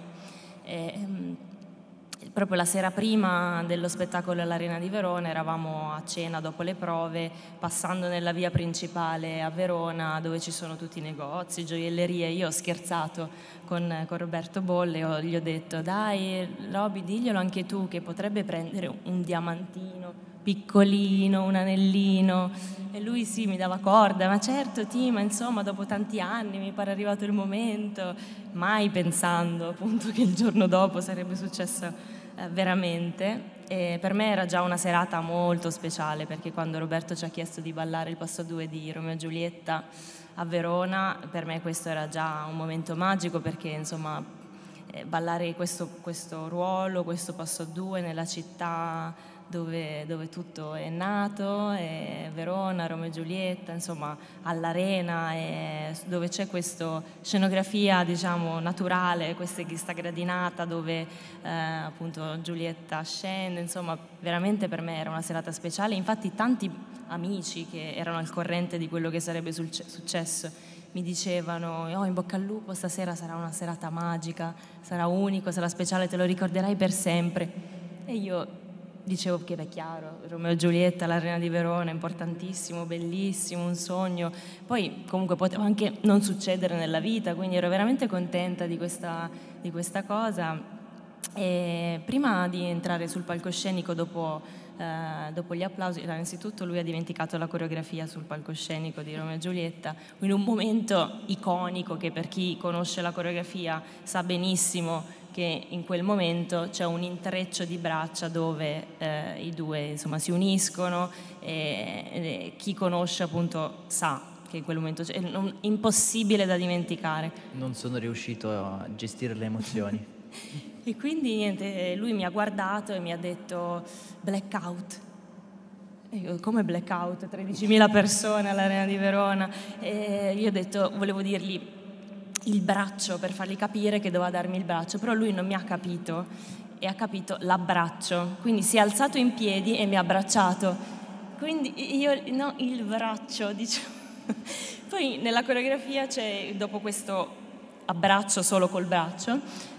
Proprio la sera prima dello spettacolo all'Arena di Verona eravamo a cena dopo le prove, passando nella via principale a Verona dove ci sono tutti i negozi, gioiellerie. Io ho scherzato con Roberto Bolle, gli ho detto dai Roby, diglielo anche tu che potrebbe prendere un diamantino piccolino, un anellino, e lui sì, mi dava corda, ma certo Tima, insomma dopo tanti anni mi pare arrivato il momento, mai pensando appunto che il giorno dopo sarebbe successo veramente. E per me era già una serata molto speciale, perché quando Roberto ci ha chiesto di ballare il passo 2 di Romeo e Giulietta a Verona, per me questo era già un momento magico, perché insomma ballare questo ruolo, questo passo 2 nella città dove tutto è nato, è Verona, Romeo e Giulietta, insomma all'Arena, dove c'è questa scenografia diciamo naturale, questa gradinata dove appunto Giulietta scende, insomma veramente per me era una serata speciale. Infatti tanti amici che erano al corrente di quello che sarebbe successo. Mi dicevano: oh, in bocca al lupo, stasera sarà una serata magica, sarà unico, sarà speciale, te lo ricorderai per sempre. E io dicevo che è chiaro, Romeo e Giulietta, l'Arena di Verona, importantissimo, bellissimo, un sogno. Poi comunque poteva anche non succedere nella vita, quindi ero veramente contenta di questa cosa. E prima di entrare sul palcoscenico dopo gli applausi, innanzitutto lui ha dimenticato la coreografia sul palcoscenico di Romeo e Giulietta, in un momento iconico che per chi conosce la coreografia sa benissimo che in quel momento c'è un intreccio di braccia dove i due insomma si uniscono, e chi conosce appunto sa che in quel momento è impossibile da dimenticare. Non sono riuscito a gestire le emozioni. E quindi niente, lui mi ha guardato e mi ha detto blackout. E io, come blackout? 13.000 persone all'Arena di Verona. E io ho detto, volevo dirgli il braccio per fargli capire che doveva darmi il braccio, però lui non mi ha capito e ha capito l'abbraccio, quindi si è alzato in piedi e mi ha abbracciato, quindi io no, il braccio, diciamo. Poi nella coreografia c'è, dopo questo abbraccio solo col braccio,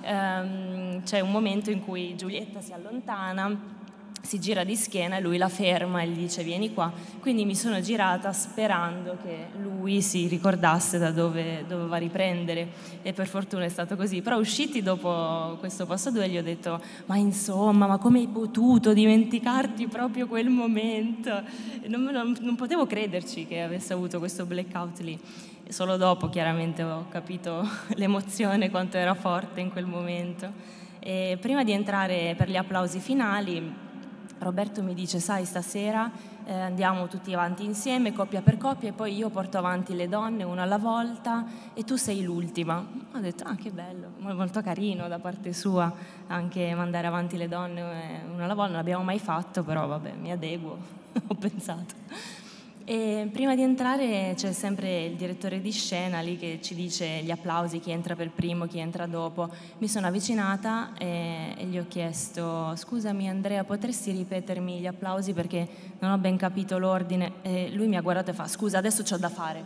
c'è un momento in cui Giulietta si allontana, si gira di schiena e lui la ferma e gli dice vieni qua, quindi mi sono girata sperando che lui si ricordasse da dove doveva riprendere, e per fortuna è stato così. Però usciti dopo questo passo 2 gli ho detto ma insomma, ma come hai potuto dimenticarti proprio quel momento? Non potevo crederci che avesse avuto questo blackout lì. Solo dopo chiaramente ho capito l'emozione, quanto era forte in quel momento. E prima di entrare per gli applausi finali Roberto mi dice sai, stasera andiamo tutti avanti insieme, coppia per coppia, e poi io porto avanti le donne una alla volta e tu sei l'ultima. Ho detto che bello, molto carino da parte sua anche mandare avanti le donne una alla volta. Non l'abbiamo mai fatto, però vabbè, mi adeguo, ho pensato. E prima di entrare c'è sempre il direttore di scena lì che ci dice gli applausi, chi entra per primo, chi entra dopo. Mi sono avvicinata e gli ho chiesto scusami Andrea, potresti ripetermi gli applausi perché non ho ben capito l'ordine? E lui mi ha guardato e fa scusa, adesso c'ho da fare.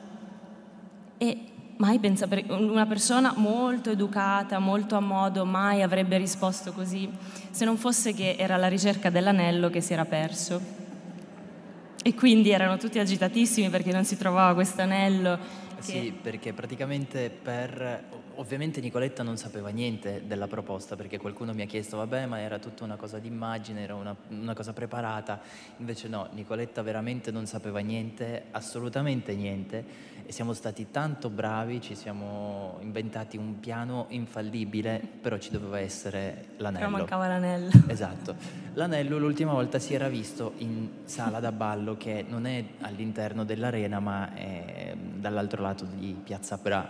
E mai pensa, per una persona molto educata, molto a modo, mai avrebbe risposto così, se non fosse che era alla ricerca dell'anello che si era perso. E quindi erano tutti agitatissimi perché non si trovava questo anello. Sì, perché praticamente ovviamente Nicoletta non sapeva niente della proposta, perché qualcuno mi ha chiesto vabbè, ma era tutta una cosa d'immagine, era una cosa preparata. Invece no, Nicoletta veramente non sapeva niente, assolutamente niente, e siamo stati tanto bravi, ci siamo inventati un piano infallibile, però ci doveva essere l'anello. Però mancava l'anello. Esatto. L'anello l'ultima volta si era visto in sala da ballo, che non è all'interno dell'arena ma è dall'altro lato di Piazza Bra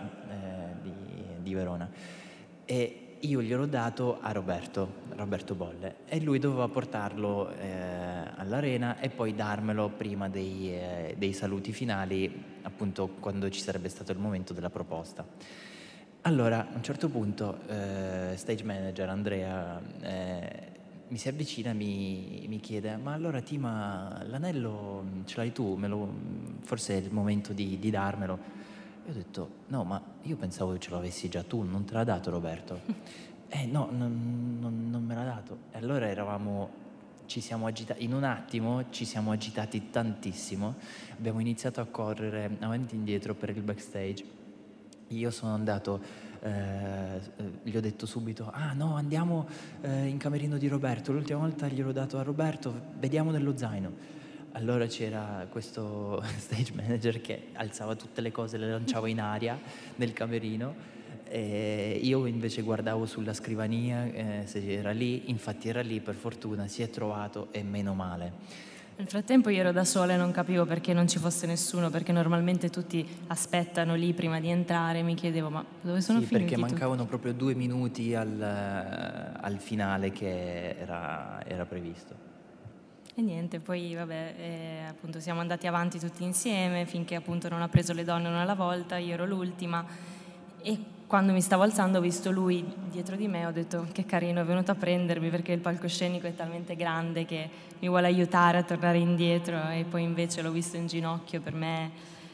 di Verona, e io gliel'ho dato a Roberto Bolle, e lui doveva portarlo all'arena e poi darmelo prima dei saluti finali, appunto quando ci sarebbe stato il momento della proposta. Allora a un certo punto stage manager Andrea mi si avvicina e mi chiede ma allora Tima, l'anello ce l'hai tu? Forse è il momento di darmelo. Io ho detto no, ma io pensavo che ce l'avessi già tu, non te l'ha dato Roberto? No, non me l'ha dato. E allora ci siamo agitati, in un attimo ci siamo agitati tantissimo, abbiamo iniziato a correre avanti e indietro per il backstage. Io sono andato, gli ho detto subito no, andiamo in camerino di Roberto, l'ultima volta gliel'ho dato a Roberto, vediamo nello zaino. Allora c'era questo stage manager che alzava tutte le cose, le lanciava in aria nel camerino, e io invece guardavo sulla scrivania se era lì. Infatti era lì, per fortuna si è trovato, e meno male. Nel frattempo io ero da sola e non capivo perché non ci fosse nessuno, perché normalmente tutti aspettano lì prima di entrare. Mi chiedevo ma dove sono finiti perché tutti? mancavano proprio 2 minuti al finale che era previsto. E niente, poi vabbè, appunto siamo andati avanti tutti insieme finché appunto non ha preso le donne una alla volta, io ero l'ultima, e quando mi stavo alzando ho visto lui dietro di me, ho detto che carino, è venuto a prendermi perché il palcoscenico è talmente grande che mi vuole aiutare a tornare indietro, e poi invece l'ho visto in ginocchio. Per me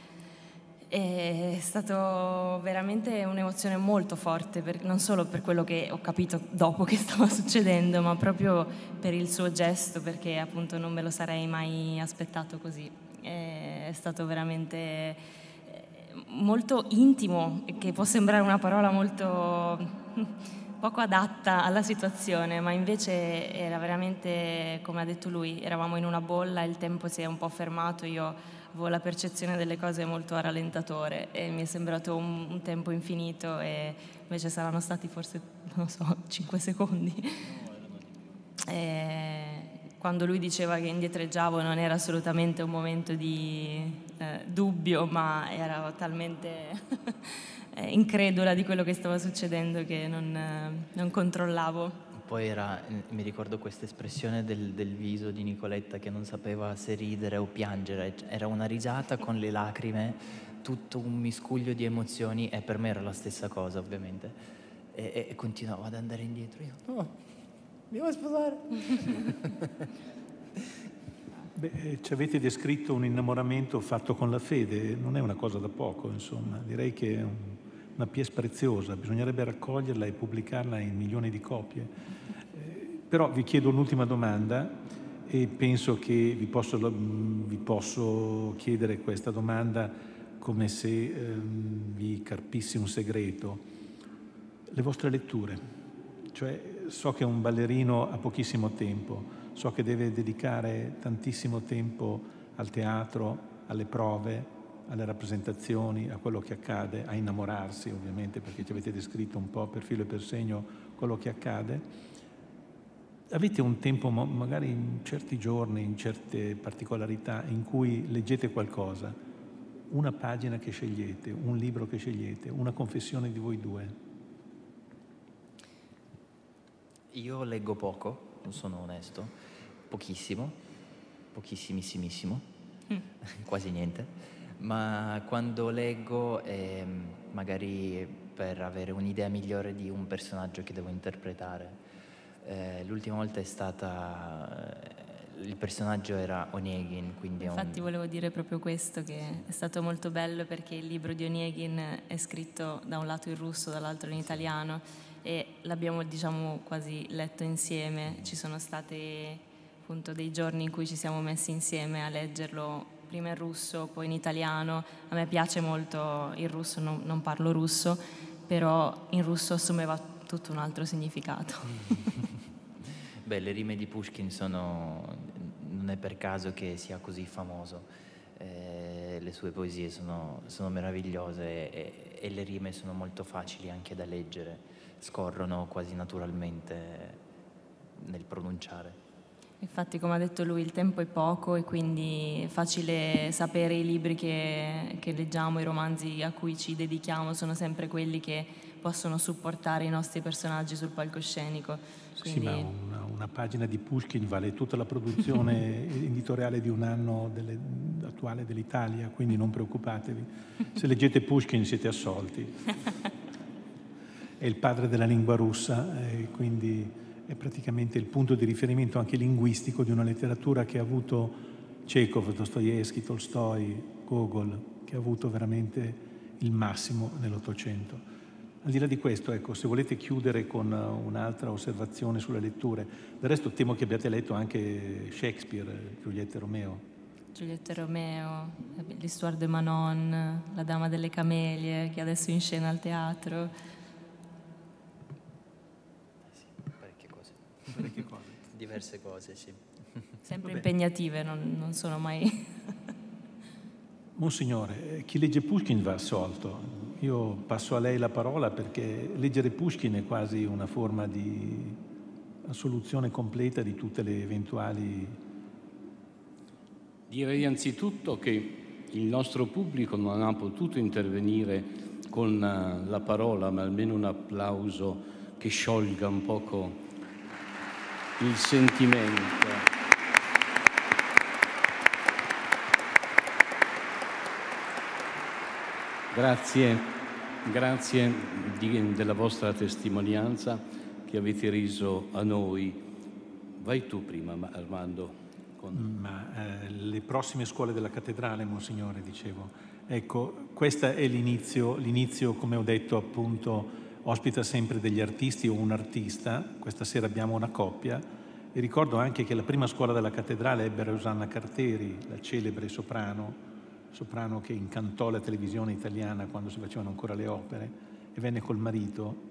è stato veramente un'emozione molto forte, non solo per quello che ho capito dopo che stava succedendo, ma proprio per il suo gesto, perché appunto non me lo sarei mai aspettato così. È stato veramente molto intimo, che può sembrare una parola molto poco adatta alla situazione, ma invece era veramente, come ha detto lui, eravamo in una bolla, il tempo si è un po' fermato, io avevo la percezione delle cose molto a rallentatore e mi è sembrato un tempo infinito, e invece saranno stati forse, non so, 5 secondi. Quando lui diceva che indietreggiavo non era assolutamente un momento di dubbio, ma ero talmente incredula di quello che stava succedendo che non controllavo. Poi mi ricordo questa espressione del viso di Nicoletta, che non sapeva se ridere o piangere, era una risata con le lacrime, tutto un miscuglio di emozioni, e per me era la stessa cosa ovviamente, e continuavo ad andare indietro, io no, mi vuoi sposare? Beh, ci avete descritto un innamoramento fatto con la fede, non è una cosa da poco, insomma, direi che è una pièce preziosa, bisognerebbe raccoglierla e pubblicarla in milioni di copie. Però vi chiedo un'ultima domanda, e penso che vi posso chiedere questa domanda come se vi carpissi un segreto. Le vostre letture, cioè so che un ballerino ha pochissimo tempo, so che deve dedicare tantissimo tempo al teatro, alle prove, alle rappresentazioni, a quello che accade, a innamorarsi ovviamente, perché ci avete descritto un po' per filo e per segno quello che accade. Avete un tempo, magari in certi giorni, in certe particolarità, in cui leggete qualcosa, una pagina che scegliete, un libro che scegliete, una confessione di voi due? Io leggo poco, sono onesto, pochissimo, pochissimissimissimo, quasi niente, ma quando leggo è magari per avere un'idea migliore di un personaggio che devo interpretare. L'ultima volta è stata, il personaggio era Onegin, quindi infatti volevo dire proprio questo, che è stato molto bello perché il libro di Onegin è scritto da un lato in russo, dall'altro in italiano, e l'abbiamo, diciamo, quasi letto insieme. Ci sono stati appunto dei giorni in cui ci siamo messi insieme a leggerlo, prima in russo, poi in italiano. A me piace molto il russo, non parlo russo, però in russo assumeva tutto un altro significato. Beh, le rime di Pushkin non è per caso che sia così famoso. Le sue poesie sono meravigliose, e le rime sono molto facili anche da leggere, scorrono quasi naturalmente nel pronunciare. Infatti, come ha detto lui, il tempo è poco, e quindi è facile sapere i libri che leggiamo, i romanzi a cui ci dedichiamo sono sempre quelli che possono supportare i nostri personaggi sul palcoscenico. Quindi... Sì, ma una pagina di Pushkin vale tutta la produzione editoriale di un anno attuale dell'Italia, quindi non preoccupatevi. Se leggete Pushkin siete assolti. È il padre della lingua russa, e quindi è praticamente il punto di riferimento anche linguistico di una letteratura che ha avuto Chekhov, Dostoevsky, Tolstoi, Gogol, che ha avuto veramente il massimo nell'Ottocento. Al di là di questo, ecco, se volete chiudere con un'altra osservazione sulle letture, del resto temo che abbiate letto anche Shakespeare, Giulietta e Romeo. Giulietta e Romeo, l'Histoire de Manon, La Dama delle Camelie, che adesso è in scena al teatro. Sì, parecchie cose. Parecchie cose. Diverse cose, sì. Sempre impegnative, non sono mai... Monsignore, chi legge Pushkin va assolto. Io passo a lei la parola, perché leggere Pushkin è quasi una forma di assoluzione completa di tutte le eventuali... Direi anzitutto che il nostro pubblico non ha potuto intervenire con la parola, ma almeno un applauso che sciolga un poco il sentimento. Grazie Grazie della vostra testimonianza che avete reso a noi. Vai tu prima, Armando. Le prossime scuole della cattedrale, Monsignore, dicevo. Ecco, questo è l'inizio, come ho detto, appunto, ospita sempre degli artisti o un artista. Questa sera abbiamo una coppia e ricordo anche che la prima scuola della cattedrale ebbe Rosanna Carteri, la celebre soprano che incantò la televisione italiana quando si facevano ancora le opere, e venne col marito.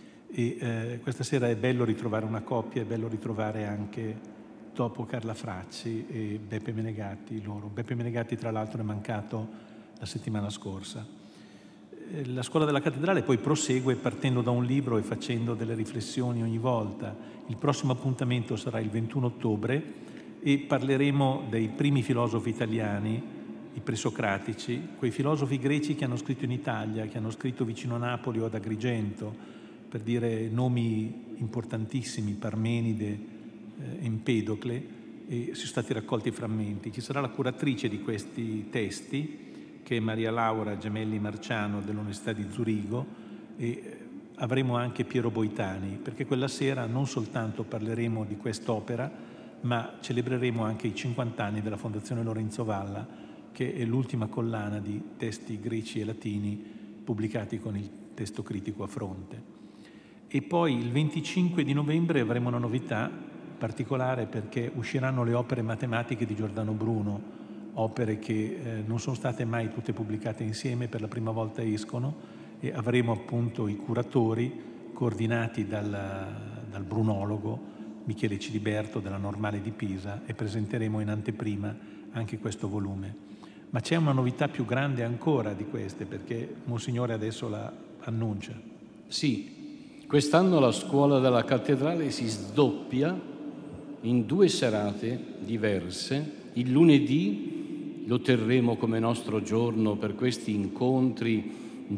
E questa sera è bello ritrovare una coppia, è bello ritrovare anche dopo Carla Fracci e Beppe Menegatti loro. Beppe Menegatti tra l'altro è mancato la settimana scorsa. La scuola della cattedrale poi prosegue partendo da un libro e facendo delle riflessioni ogni volta. Il prossimo appuntamento sarà il 21 ottobre e parleremo dei primi filosofi italiani, i presocratici, quei filosofi greci che hanno scritto in Italia, che hanno scritto vicino a Napoli o ad Agrigento, per dire nomi importantissimi, Parmenide, Empedocle, e sono stati raccolti frammenti. Ci sarà la curatrice di questi testi, che è Maria Laura Gemelli Marciano dell'Università di Zurigo, e avremo anche Piero Boitani, perché quella sera non soltanto parleremo di quest'opera, ma celebreremo anche i 50 anni della Fondazione Lorenzo Valla, che è l'ultima collana di testi greci e latini pubblicati con il testo critico a fronte. E poi il 25 di novembre avremo una novità particolare, perché usciranno le opere matematiche di Giordano Bruno, opere che non sono state mai tutte pubblicate insieme, per la prima volta escono, e avremo appunto i curatori coordinati dal brunologo Michele Ciliberto della Normale di Pisa, e presenteremo in anteprima anche questo volume. Ma c'è una novità più grande ancora di queste, perché Monsignore adesso la annuncia. Sì, quest'anno la scuola della cattedrale si sdoppia in 2 serate diverse. Il lunedì lo terremo come nostro giorno per questi incontri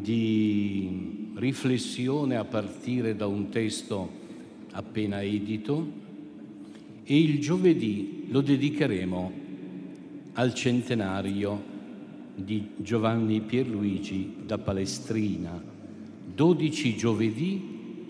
di riflessione a partire da un testo appena edito, e il giovedì lo dedicheremo al centenario di Giovanni Pierluigi da Palestrina. 12 giovedì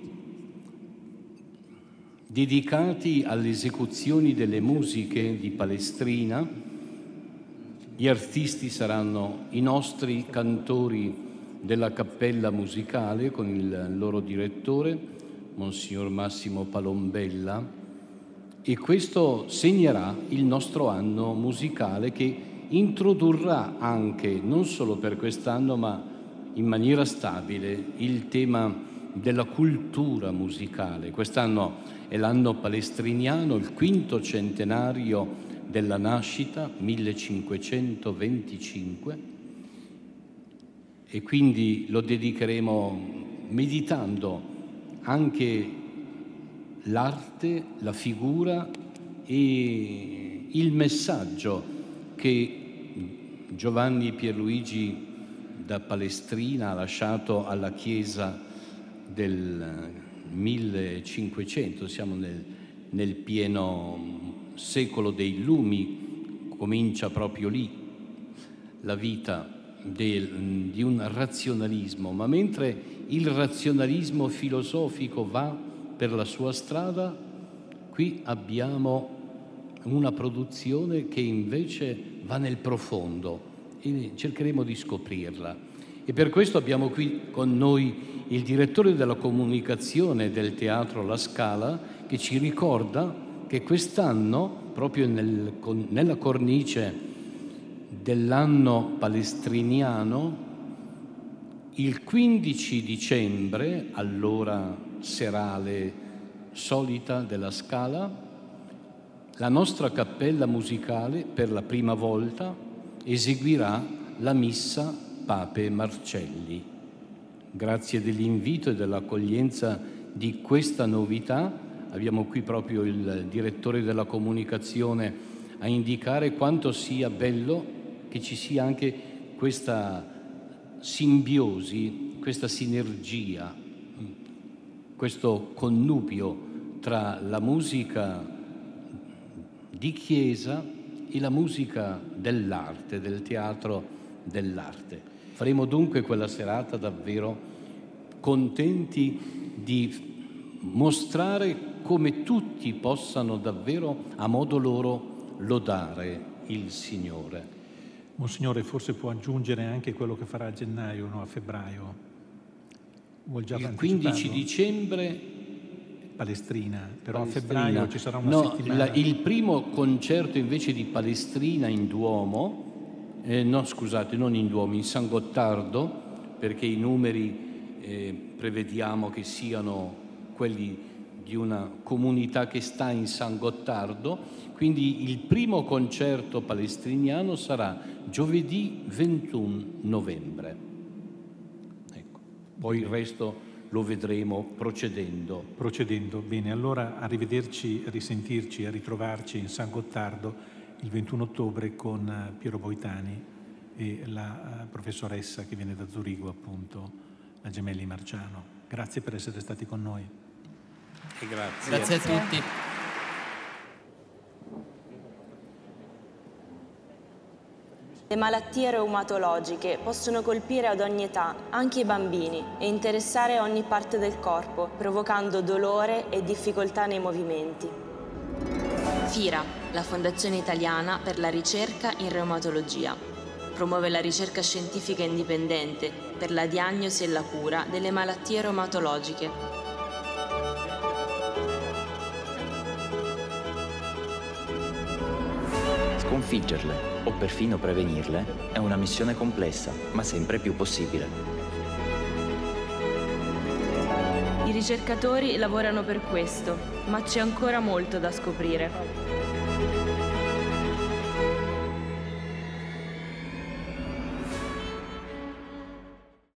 dedicati alle esecuzioni delle musiche di Palestrina. Gli artisti saranno i nostri cantori della cappella musicale con il loro direttore, Monsignor Massimo Palombella, e questo segnerà il nostro anno musicale, che introdurrà anche, non solo per quest'anno, ma in maniera stabile, il tema della cultura musicale. Quest'anno è l'anno palestriniano, il 5° centenario della nascita, 1525, e quindi lo dedicheremo meditando anche l'arte, la figura e il messaggio che Giovanni Pierluigi da Palestrina ha lasciato alla Chiesa del 1500. Siamo nel pieno secolo dei lumi, comincia proprio lì la vita di un razionalismo, ma mentre il razionalismo filosofico va per la sua strada, qui abbiamo una produzione che invece va nel profondo e cercheremo di scoprirla. E per questo abbiamo qui con noi il direttore della comunicazione del Teatro La Scala, che ci ricorda che quest'anno, proprio nella cornice dell'anno palestriniano, il 15 dicembre, all'ora serale solita della Scala, la nostra cappella musicale per la prima volta eseguirà la Missa Pape Marcelli. Grazie dell'invito e dell'accoglienza di questa novità, abbiamo qui proprio il direttore della comunicazione a indicare quanto sia bello che ci sia anche questa simbiosi, questa sinergia, questo connubio tra la musica di chiesa e la musica dell'arte, del teatro dell'arte. Faremo dunque quella serata davvero contenti di mostrare come tutti possano davvero a modo loro lodare il Signore. Monsignore, forse può aggiungere anche quello che farà a gennaio, no? A febbraio. Vuol già il 15 anticiparlo? Dicembre Palestrina, però Palestrina. A febbraio ci sarà una settimana. Il primo concerto invece di Palestrina in Duomo, no scusate, non in Duomo, in San Gottardo, perché i numeri prevediamo che siano quelli di una comunità che sta in San Gottardo, quindi il primo concerto palestriniano sarà giovedì 21 novembre. Ecco. Poi il resto lo vedremo procedendo. Procedendo, bene. Allora arrivederci, a risentirci, a ritrovarci in San Gottardo il 21 ottobre con Piero Boitani e la professoressa che viene da Zurigo, appunto, la Gemelli Marciano. Grazie per essere stati con noi. E grazie. Grazie a tutti. Le malattie reumatologiche possono colpire ad ogni età, anche i bambini, e interessare ogni parte del corpo, provocando dolore e difficoltà nei movimenti. FIRA, la Fondazione Italiana per la Ricerca in Reumatologia, promuove la ricerca scientifica indipendente per la diagnosi e la cura delle malattie reumatologiche. Sconfiggerle o perfino prevenirle è una missione complessa, ma sempre più possibile. I ricercatori lavorano per questo, ma c'è ancora molto da scoprire.